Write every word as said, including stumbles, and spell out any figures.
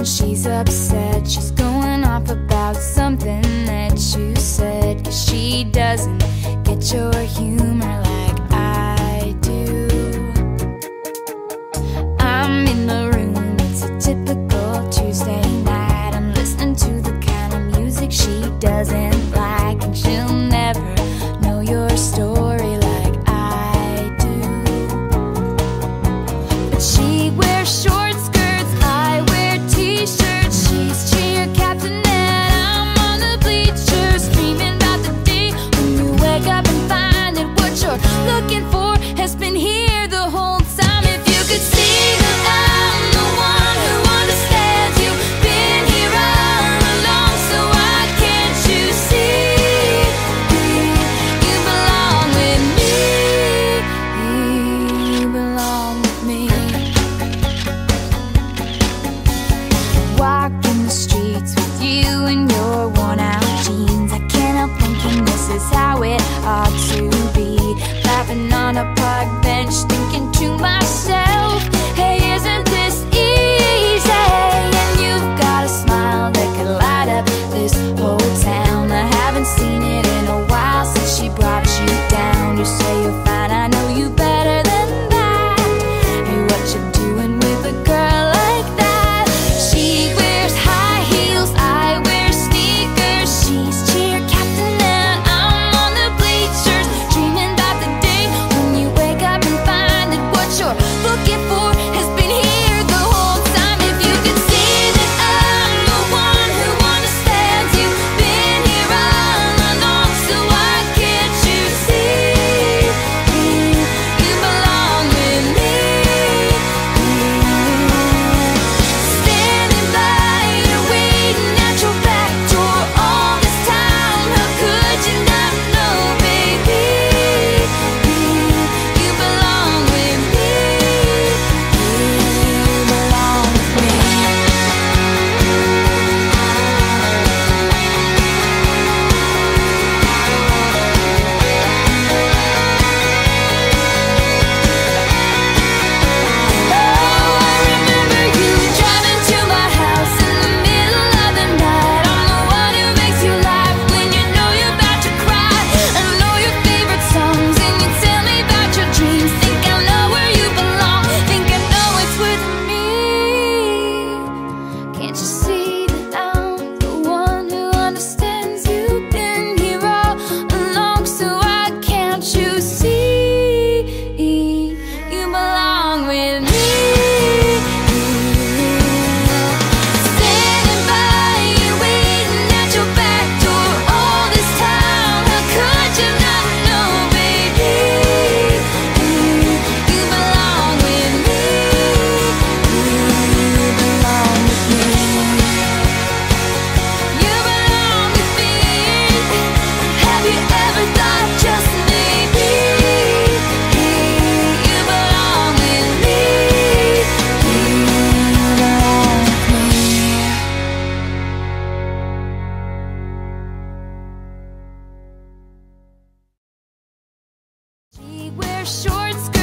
and she's upset. She's going off about something that you said, 'cause she doesn't get your humor like I do. I'm in the room, it's a typical Tuesday night. I'm listening to the kind of music she doesn't like, and she'll never know your story like I do. But she wears short skirts, I wear t-shirts. She's cheer captain and I'm on the bleachers, dreaming about the day when you wake up and find that what you're looking for has been here the whole time. If you could see that I'm the one who understands you, been here all along, so why can't you see you belong with me? You belong with me. Walking the streets with you in your worn out jeans, I can't help thinking this is how it ought to be. Laughing on a park bench, thinking to myself, hey, isn't this easy? And you've got a smile that could light up this whole town. I haven't seen it in a while since she brought you down. You say you're fine, I know you better than that. Hey, what you doing with a girl like that? She wears high heels, I wear sneakers. She's cheer captain and I'm on the bleachers, dreaming about the day when you wake up and find that what you're looking for has been here the whole time. If you could see that I'm the one who understands you, been here all along, so why can't you see you belong with me? Standing by you, waiting at your back door all this time. How could you not know, baby? You belong with me. You belong with me. Oh, I remember you driving to my house in the middle of the night. I'm the one who makes you laugh when you know you're about to cry. I know your favorite songs and you tell me about your dreams. Think I know where you belong, think I know it's with me. Can't you see that I'm the one who understands you, been here all along, so why can't you see you belong with me? Standing by you, waiting at your back door all this time. How could you not know, baby? You belong with me. You belong with me. You belong with me. Have you ever thought just maybe you belong with me? You belong with me. She wears short skirts,